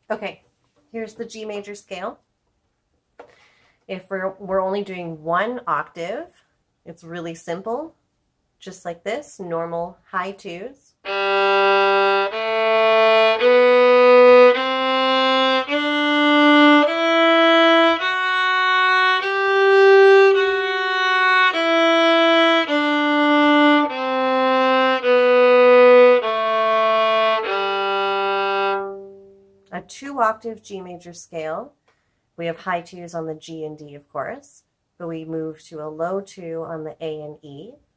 Okay, here's the G major scale. If we're only doing one octave, it's really simple, just like this, normal high twos. A 2-octave G major scale, we have high twos on the G and D, of course, but we move to a low 2 on the A and E.